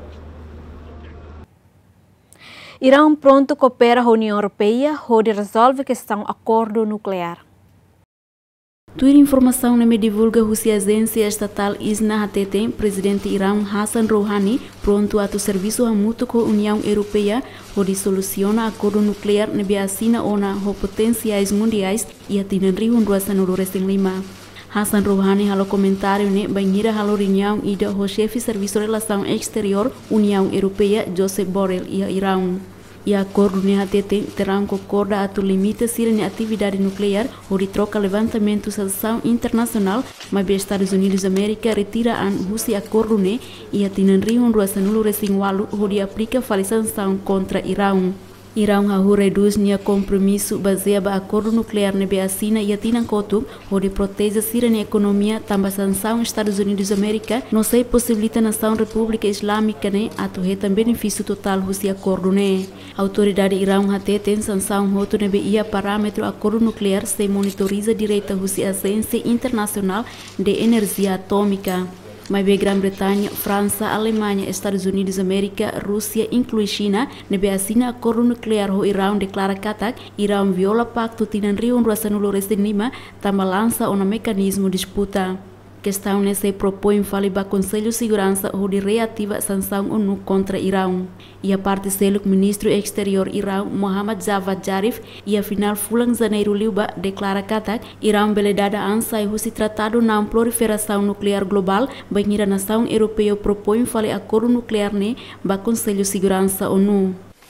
Irão pronto coopera a União Europeia onde resolve questão acordo nuclear. Tuir informação me divulga a agência estatal ISNA HTT, presidente Irão Hassan Rouhani, pronto a serviço mútuo com a União Europeia, onde soluciona acordo nuclear nebe assina ona potenciais mundiais e atinan rio ruasa no Lima. Hassan Rouhani halo comentário ne banhira halo reunião ida o chefe serviço relação exterior União Europeia Josep Borrell e Irão. E acordo ne HTT terão concorda a limite sirene atividade nuclear onde troca levantamento sanção internacional, mas Estados Unidos da América retira an husi acordo ne e atinan rio ruasa nulo resingualo onde aplica fale sanção contra Irão. Irão ha reduz nia compromisso baseado no acordo nuclear nebe assina e atinan kotu onde protege sirene economia tamba sanção Estados Unidos da América não sei possibilita nação República Islâmica ne atu retam benefício total husi acordo ne. Autoridade Irão ha tem sanção hotu nebe ia parâmetro acordo nuclear se monitoriza direita husi agência internacional de energia atômica. Mas Grã-Bretanha, França, Alemanha, Estados Unidos da América, Rússia, inclui China, nebe assina acordo nuclear ho Irão declara katak, Irão viola pacto tinan rio ruasa nulo Lima, tamba lança um mecanismo disputa. Questão nesse propõe fale ba Conselho de Segurança onde reativa sanção ONU contra Irão. E a parte selo ministro exterior Irão Mohammad Javad Zarif e a final fulang janeiro liuba declara kata Irão beledada ansai husi tratado na proliferação nuclear global banhira nação europeia propõe fale acordo nuclear ne ba Conselho de Segurança ONU.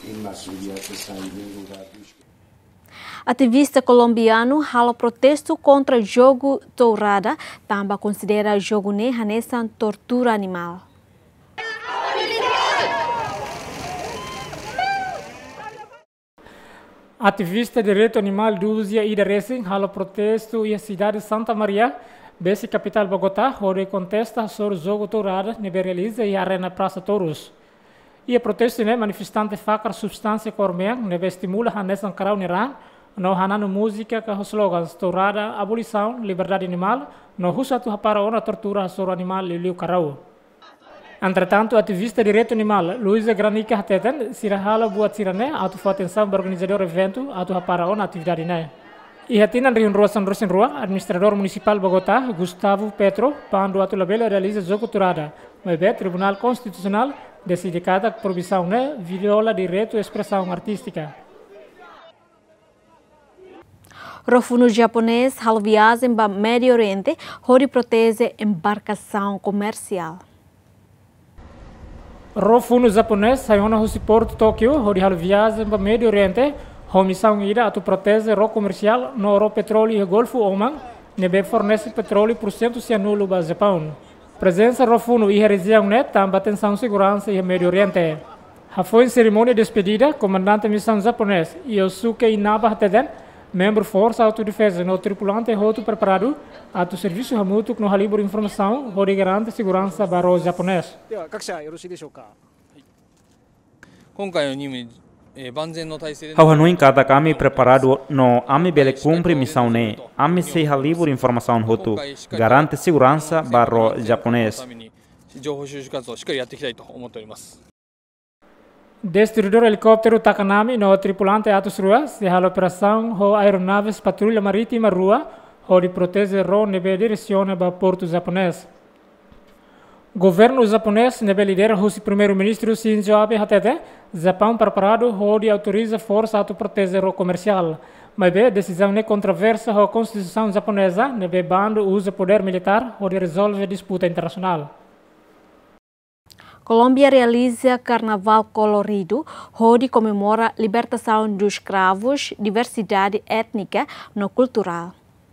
Ativista colombiano hala protesto contra jogo tourada, também considera jogo ne hanesa tortura animal. Ativista de direito animal Dúzia Ida Racing hala protesto e a cidade de Santa Maria, besse capital Bogotá, onde contesta sobre o jogo tourada nebe realiza e arena Praça Touros. E a protesto ne manifestante fakar substância cormeang nebe estimula hanesa karau nerang no hanano música que os slogans tourada abolição liberdade animal no husatu para ona tortura sobre animal e liu carau. Entretanto, ativista de direito animal Luísa Granica Hateten sirahala buat sirane atu atenção organizador evento atu para ona atividade ne. E hatinan riun rua administrador municipal Bogotá Gustavo Petro pando atu labela realiza jogo tourada. Mas Tribunal Constitucional decide cada proibição ne viola direito à expressão artística. Rofuno japonês hal viagem para Médio Oriente, onde protege embarcação comercial. Rofuno japonês saiu na Porto Tóquio, onde hal viagem para Médio Oriente, a missão ida a protege ro comercial no ro petróleo e Golfo Oman, nebe fornece petróleo por cento cianulo para Japão. Presença Rofuno e a região net também atenção segurança e Médio Oriente. Foi em cerimônia de despedida, comandante missão japonês Yosuke Inaba Hateden, membro Força Autodefesa no tripulante roto preparado a do serviço mútuo no halibur informação onde garante segurança para o japonês. Hau hanuin kata kami preparado no ami bele cumpre missão ne ami sei halibur informação roto garante segurança para o japonês. Destruidor helicóptero Takanami no tripulante Atos Rua se hala operação ho aeronaves patrulha marítima Rua onde protege ro nebe direciona para porto japonês. Governo japonês nebe lidera o primeiro-ministro Shinzo Abe hatete Japão preparado onde autoriza força auto protege ro comercial. Mas decisão ne controversa a constituição japonesa nebe bando usa poder militar onde resolve disputa internacional. Colômbia realiza Carnaval Colorido, onde comemora libertação dos escravos, diversidade étnica no cultural.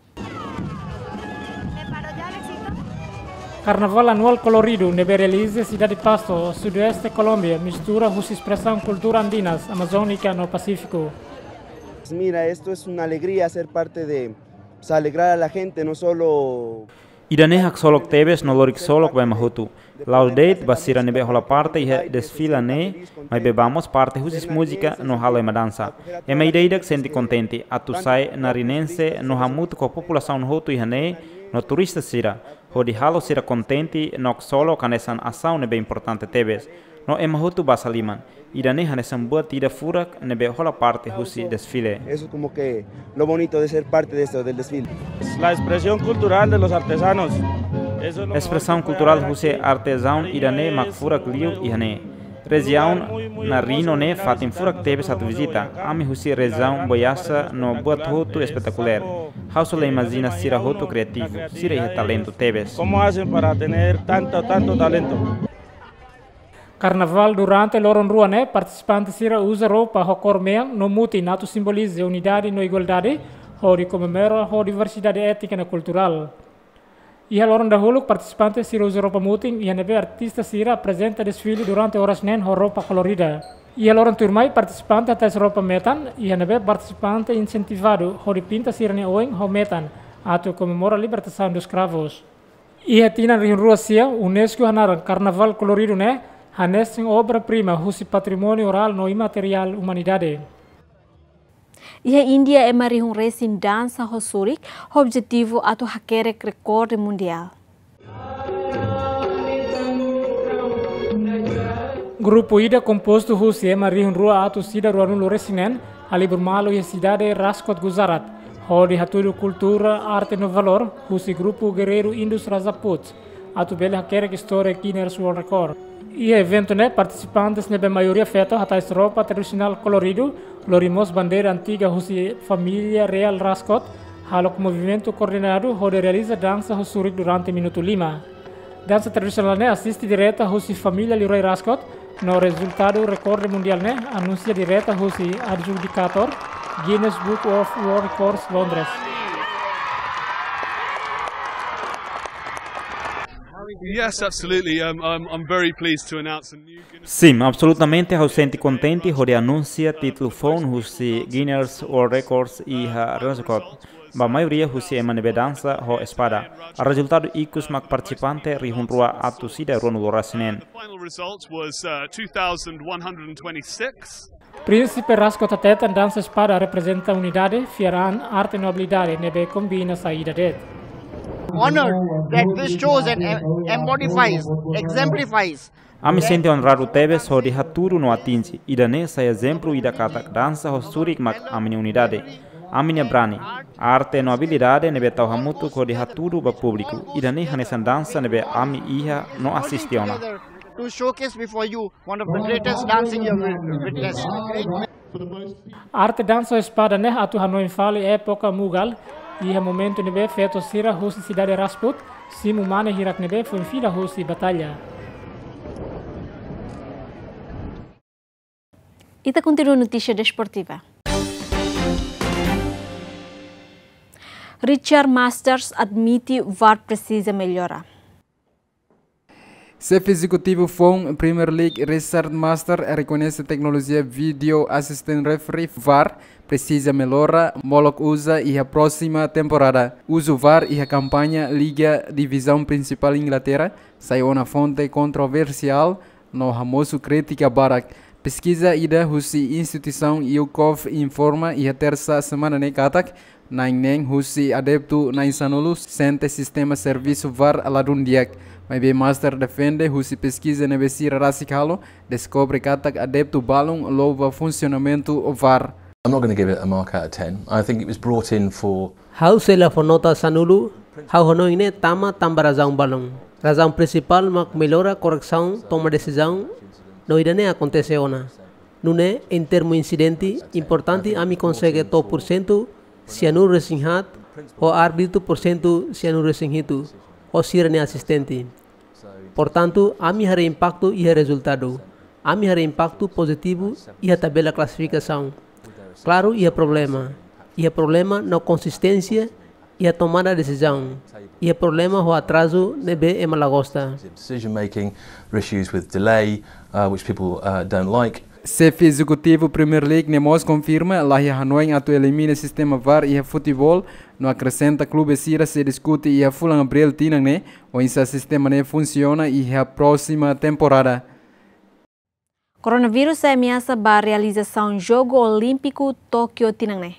Carnaval anual colorido nebe realiza Cidade Pasto, sudoeste Colômbia, mistura com expressão cultura andinas, amazônica no Pacífico. Mira, esto es una alegría ser parte de alegrar a la gente, no solo... Idane hak solok tebes no lorik solok vai mahutu. Laudate basira nebe hola parte e desfila ne, mas bebamos parte husis música no hala e dança. E ma ideia que sente contente, atusai narinense no hamutu com a população no hotu e ne, no turista sira. Hodi halo sira contente no solo canesan ação nebe importante tebes. No e mahutu basaliman. Idane hanesan buat tida furak nebe hola parte husi desfile. Eso es como que lo bonito de ser parte de esto del desfile. La expresión cultural de los artesanos. Expressão cultural husi artesão idane mak furak liu ihane. Região na Rino ne fatim furak tebes atu visita. Ami husi região boiasa no buat hotu espetacular. Hauso le imagina sira hotu criativo, sira ihe talento tebes. ¿Cómo hacen para tener tanto talento? Carnaval durante l'oron ruane, participantes sira usa roupa ho meang no muti natu simboliza unidade no igualdade, hori comemora ho diversidade ética e cultural. Ia l'oron dahulu participantes sira usa roupa muting, ia nebe artista sira apresenta desfile durante horas nen ho roupa colorida. Ia l'oron turmai participante atas roupa metan, ia nebe participante incentivado, hori pinta sira ne oeng ho metan, atu comemora libertação dos escravos. Ia tina rin rua sia, UNESCO hanaran Carnaval colorido ne, hanesem obra-prima husi patrimônio oral no imaterial humanidade. E a Índia é um racing dança hosurik, objetivo atu hakerek recorde mundial. Grupo Ida composto husi é rua atu sida ruanulu resinen, ali bermalu e cidade Raskot Gujarat, hodi hatulu cultura, arte no valor, husi grupo guerreiro Indus Rajaput, atu bele hakerek história Guinness World Record. E evento né participantes nebe maioria feita atrás roupa tradicional colorido, lorimos bandeira antiga husi família real Raskot, halok movimento coordenado onde realiza dança husurik durante minuto 5. Dança tradicional né assiste direta husi família Leroy Raskot, no resultado recorde mundial né anuncia direta husi adjudicator Guinness Book of World Records Londres. Yes, absolutely. I'm very pleased to announce a new Guinness. Sim, absolutamente eu senti contente de anunciar título phone husi Guinness World Records e a Raskot. A maioria husi emanebe dança ho espada. A resultado ikus mak participante rihun rua atu sida ronu lorasinen. The final result was 2,126. Príncipe Raskot ateta dança espada representa unidade, fieran, arte e nobilidade nebe combina saída det. Honored that this shows and embodies, exemplifies. Ami sente honrado tebes ho de haturu no atinge, idane sa exemplo ida katak dança ho surik mak amini unidade. Amini brani, arte no habilidade nebe tau hamutu ho de haturu ba público, idane hanesan dança nebe ami iha no assistiona. To showcase before you one of the greatest dancing you have witnessed. Arte dança espada ne atu hanoi fale época Mughal. E momento nebe feito sira husi cidade Rajput, simu mane hirak nebe foi fila husi batalha. E continua notícia desportiva. Richard Masters admite VAR precisa melhorar. Chefe executivo FON Premier League Richard Masters reconhece a tecnologia Video Assistant Referee VAR precisa melhorar, Moloch usa e a próxima temporada. Uso VAR e a campanha Liga Divisão Principal Inglaterra saiu na fonte controversial no famoso crítica Barak. Pesquisa ida husi instituição Yukov informa e a terça semana ne katak naing husi adepto na insanulu sente sistema serviço VAR aladun diak. Mas bem Master defende husi pesquisa na besira rasikalo descobre katak adepto balong louva funcionamento VAR. I'm not going to give it a mark out of 10. I think it was brought in for... How se la fonota sanulu, how honoine tama razão balong. Razão principal mak melhora correção toma decisão no idane acontece ona. Nune em termo incidente importante a mi consegue 2% se anu resinhat o árbitro % se anu resinhitu o sirane assistente. Portanto, ami hari impacto e resultado. Ami hari impacto positivo e a tabela classificação. Claro, e a problema na consistência e a tomada de decisão. E a problema o atraso nebe e malagosta. Decision making issues with delay, which people don't like. Chefe executivo Premier League Nemos confirma lá em Hanoi atu elimina sistema VAR e futebol no acrescenta clube Sira se discute e a fulan abril tinang ne o esse sistema ne funciona e a próxima temporada. Coronavírus ameaça a realização Jogo Olímpico Tóquio tinang ne.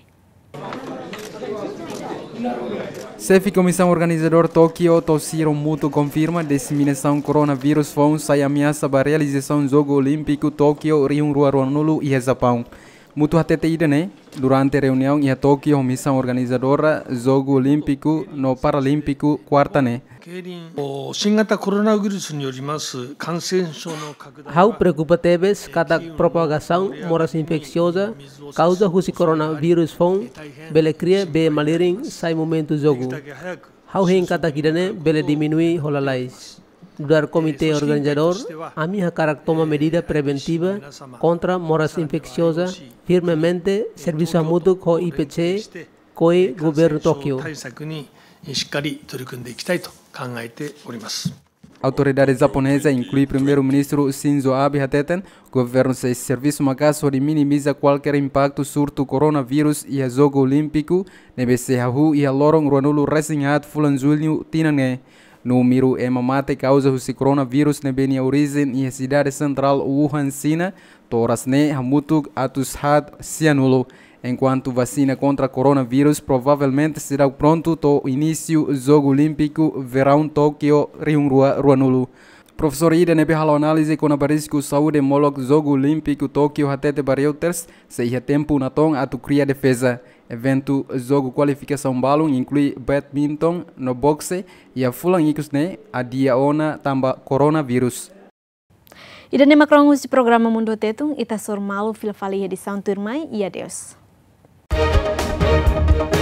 Chefe Comissão Organizador Tóquio Toshiro Muto confirma disseminação coronavírus foi sai ameaça para a realização Jogo Olímpico Tóquio Rio Ruanulu e Japão. Muto hatete ida né durante a reunião em Tóquio Comissão Organizadora Jogo Olímpico no Paralímpico quarta né. How preocupa teves cada propagação moras infecciosa causa o coronavírus foi bele cria be malerin sai momento jogo. How hen kata kidane bele diminui holalais. Dar comitê organizador, a minha cara toma medida preventiva contra moras infecciosa firmemente serviço mútuo com IPC coi governo Tóquio. Autoridades japonesas inclui primeiro-ministro Shinzo Abe hateten, governo se serviço magaço de minimiza qualquer impacto surto coronavírus e a jogo olímpico, nebe se hahu e a lorong Ruanulu resinhat fulan julho tinange. Número é mamate causa o coronavírus nebe a origem e a cidade central Wuhan, China, toras ne hamutuk atus had cianulo. Enquanto vacina contra coronavírus provavelmente será pronto to início do Jogo Olímpico Verão Tóquio Rio Ruanulu. Professor Ida nebe halo análise com a barisco saúde molok Jogo Olímpico Tóquio hatete Reuters seja tempo na tom atu cria defesa. Evento jogo qualificação balon inclui badminton no boxe e a fulang ikus ne a dia ona tamba coronavírus. Ida ne makrong si programa Mundo Tetung ita sormalo filafali edição turmai e adeus.